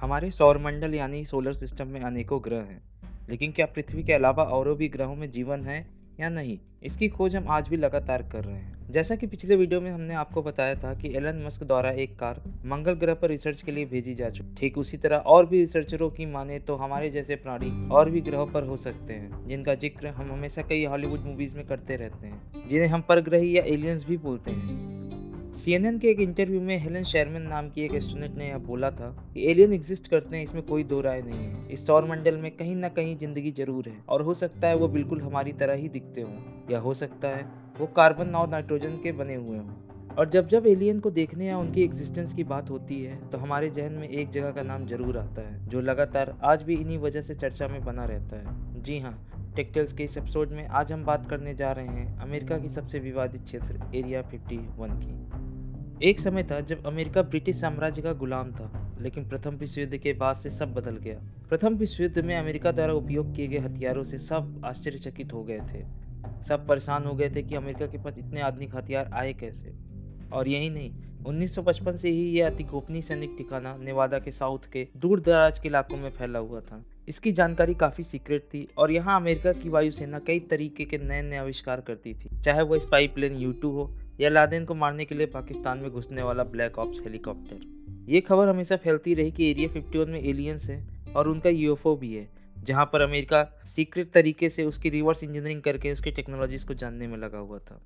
हमारे सौरमंडल यानी सोलर सिस्टम में अनेकों ग्रह हैं, लेकिन क्या पृथ्वी के अलावा और भी ग्रहों में जीवन है या नहीं? इसकी खोज हम आज भी लगातार कर रहे हैं। जैसा कि पिछले वीडियो में हमने आपको बताया था कि एलन मस्क द्वारा एक कार मंगल ग्रह पर रिसर्च के लिए भेजी जा चुकी। ठीक उसी तरह और भी रिसर्चरों की माने तो हमारे जैसे प्राणी और भी ग्रहों पर हो सकते हैं, जिनका जिक्र हम हमेशा कई हॉलीवुड मूवीज में करते रहते हैं, जिन्हें हम परग्रही या एलियंस भी बोलते हैं। सीएनएन के एक इंटरव्यू में हेलन शेरमैन नाम की एक एस्ट्रोनॉट ने यह बोला था कि एलियन एग्जिस्ट करते हैं, इसमें कोई दो राय नहीं है। इस सौरमंडल में कहीं ना कहीं जिंदगी जरूर है और हो सकता है वो बिल्कुल हमारी तरह ही दिखते हों, या हो सकता है वो कार्बन और नाइट्रोजन के बने हुए हों। और जब जब एलियन को देखने या उनकी एग्जिस्टेंस की बात होती है तो हमारे जहन में एक जगह का नाम जरूर आता है, जो लगातार आज भी इन्हीं वजह से चर्चा में बना रहता है। जी हाँ, टेक्टल्स के इस एपिसोड में आज हम बात करने जा रहे हैं अमेरिका की सबसे विवादित क्षेत्र एरिया 51 की। एक समय था जब अमेरिका ब्रिटिश साम्राज्य का गुलाम था, लेकिन प्रथम विश्व युद्ध के बाद से सब बदल गया। प्रथम विश्व युद्ध में अमेरिका द्वारा उपयोग किए गए हथियारों से सब आश्चर्यचकित हो गए थे। सब परेशान हो गए थे कि अमेरिका के पास इतने आधुनिक हथियार आए कैसे। और यही नहीं, 1955 से ही यह अति गोपनीय सैनिक ठिकाना नेवादा के साउथ के दूर दराज के इलाकों में फैला हुआ था। इसकी जानकारी काफी सीक्रेट थी और यहाँ अमेरिका की वायुसेना कई तरीके के नए नए आविष्कार करती थी, चाहे वो स्पाई प्लेन U-2 हो या लादेन को मारने के लिए पाकिस्तान में घुसने वाला ब्लैक ऑप्स हेलीकॉप्टर। ये खबर हमेशा फैलती रही कि एरिया 51 में एलियंस है और उनका यूएफओ भी है, जहां पर अमेरिका सीक्रेट तरीके से उसकी रिवर्स इंजीनियरिंग करके उसकी टेक्नोलॉजीज को जानने में लगा हुआ था।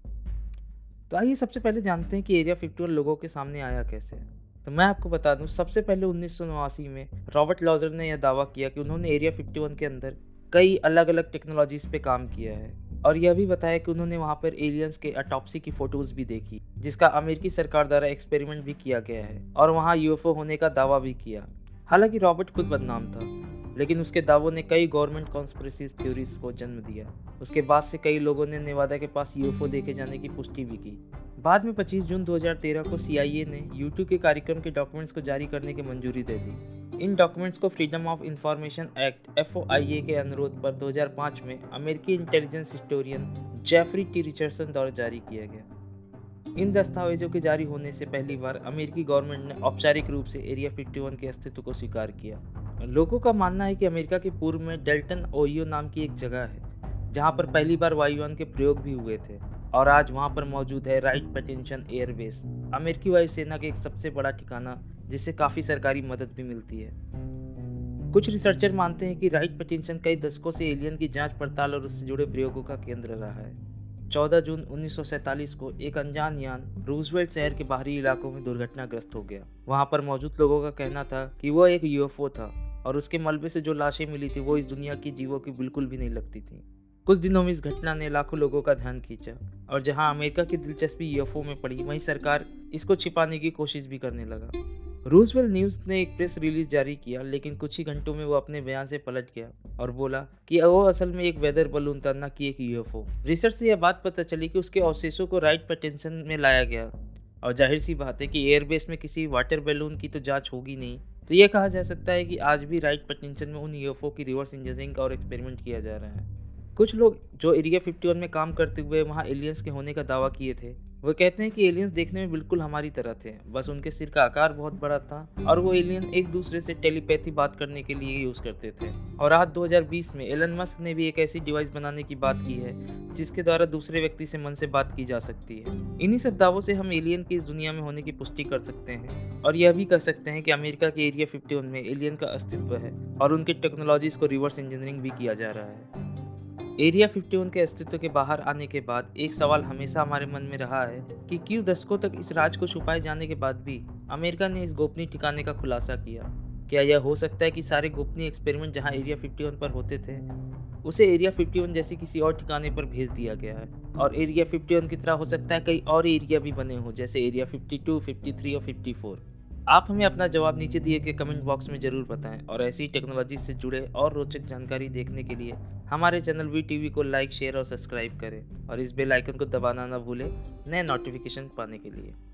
तो आइए सबसे पहले जानते हैं कि एरिया 51 लोगों के सामने आया कैसे। तो मैं आपको बता दूं, सबसे पहले 1989 में रॉबर्ट लॉजर ने यह दावा किया कि उन्होंने एरिया 51 के अंदर कई अलग अलग टेक्नोलॉजीज पे काम किया है, और यह भी बताया कि उन्होंने वहां पर एलियंस के ऑटोप्सी की फोटोज भी देखी, जिसका अमेरिकी सरकार द्वारा एक्सपेरिमेंट भी किया गया है, और वहां यूएफओ होने का दावा भी किया। हालांकि रॉबर्ट खुद बदनाम था, लेकिन उसके दावों ने कई गवर्नमेंट कॉन्स्पिरेसी थ्योरीज को जन्म दिया। उसके बाद से कई लोगों ने नेवादा के पास यूएफओ देखे जाने की पुष्टि भी की। बाद में 25 जून 2013 को CIA ने U2 के कार्यक्रम के डॉक्यूमेंट्स को जारी करने की मंजूरी दे दी। इन डॉक्यूमेंट्स को freedom of information act FOIA के अनुरोध पर 2005 में अमेरिकी intelligence historian Jeffrey T Richardson द्वारा जारी किया गया। इन दस्तावेजों के जारी होने से पहली बार अमेरिकी गवर्नमेंट ने औपचारिक रूप से एरिया 51 के अस्तित्व को स्वीकार किया। लोगों का मानना है कि अमेरिका के पूर्व में डेल्टन ओहियो नाम की एक जगह है, जहां पर पहली बार वायुयान के प्रयोग भी हुए थे, और आज वहां पर मौजूद है राइट पैटिंसन एयरबेस, अमेरिकी वायुसेना के एक सबसे बड़ा ठिकाना, जिससे काफी सरकारी मदद भी मिलती है। कुछ रिसर्चर मानते हैं कि राइट पैटिंसन कई दशकों से एलियन की जांच पड़ताल और उससे जुड़े प्रयोगों का केंद्र रहा है। 14 जून 1947 को एक अनजान यान रूजवेल्ट शहर के बाहरी इलाकों में दुर्घटनाग्रस्त हो गया। वहां पर मौजूद लोगों का कहना था कि वह एक यूएफओ था, और उसके मलबे से जो लाशें मिली थी वो इस दुनिया की जीवों की बिल्कुल भी नहीं लगती थी। कुछ दिनों में इस घटना ने लाखों लोगों का ध्यान खींचा, और जहां अमेरिका की दिलचस्पी यूएफओ में पड़ी, वहीं सरकार इसको छिपाने की कोशिश भी करने लगा। रूजवेल्ट न्यूज ने एक प्रेस रिलीज जारी किया, लेकिन कुछ ही घंटों में वो अपने बयान से पलट गया और बोला कि वो असल में एक वेदर बलून था, न कि एक यूएफओ। रिसर्च से यह बात पता चली कि उसके अवशेषों को राइट पैटिंसन में लाया गया, और जाहिर सी बात है कि एयरबेस में किसी वाटर बैलून की तो जांच होगी नहीं, तो यह कहा जा सकता है कि आज भी राइट पैटिंसन में उन यूएफओ की रिवर्स इंजीनियरिंग और एक्सपेरिमेंट किया जा रहा है। कुछ लोग जो एरिया 51 में काम करते हुए वहां एलियंस के होने का दावा किए थे, वो कहते हैं कि एलियंस देखने में बिल्कुल हमारी तरह थे, बस उनके सिर का आकार बहुत बड़ा था, और वो एलियन एक दूसरे से टेलीपैथी बात करने के लिए यूज करते थे। और आज 2020 में एलन मस्क ने भी एक ऐसी डिवाइस बनाने की बात की है, जिसके द्वारा दूसरे व्यक्ति से मन से बात की जा सकती है। इन्हीं सब दावों से हम एलियन की इस दुनिया में होने की पुष्टि कर सकते हैं, और यह भी कह सकते हैं कि अमेरिका के एरिया 51 में एलियन का अस्तित्व है, और उनकी टेक्नोलॉजीज को रिवर्स इंजीनियरिंग भी किया जा रहा है। एरिया 51 के अस्तित्व के बाहर आने के बाद एक सवाल हमेशा हमारे मन में रहा है कि क्यों दशकों तक इस राज को छुपाए जाने के बाद भी अमेरिका ने इस गोपनीय ठिकाने का खुलासा किया। क्या यह हो सकता है कि सारे गोपनीय एक्सपेरिमेंट जहां एरिया 51 पर होते थे, उसे एरिया 51 जैसी किसी और ठिकाने पर भेज दिया गया है, और एरिया 51 की तरह हो सकता है कई और एरिया भी बने हों, जैसे एरिया 52, 53 और 54। आप हमें अपना जवाब नीचे दिए गए कमेंट बॉक्स में जरूर बताएं, और ऐसी टेक्नोलॉजी से जुड़े और रोचक जानकारी देखने के लिए हमारे चैनल VTV को लाइक, शेयर और सब्सक्राइब करें, और इस बेल आइकन को दबाना ना भूलें नए नोटिफिकेशन पाने के लिए।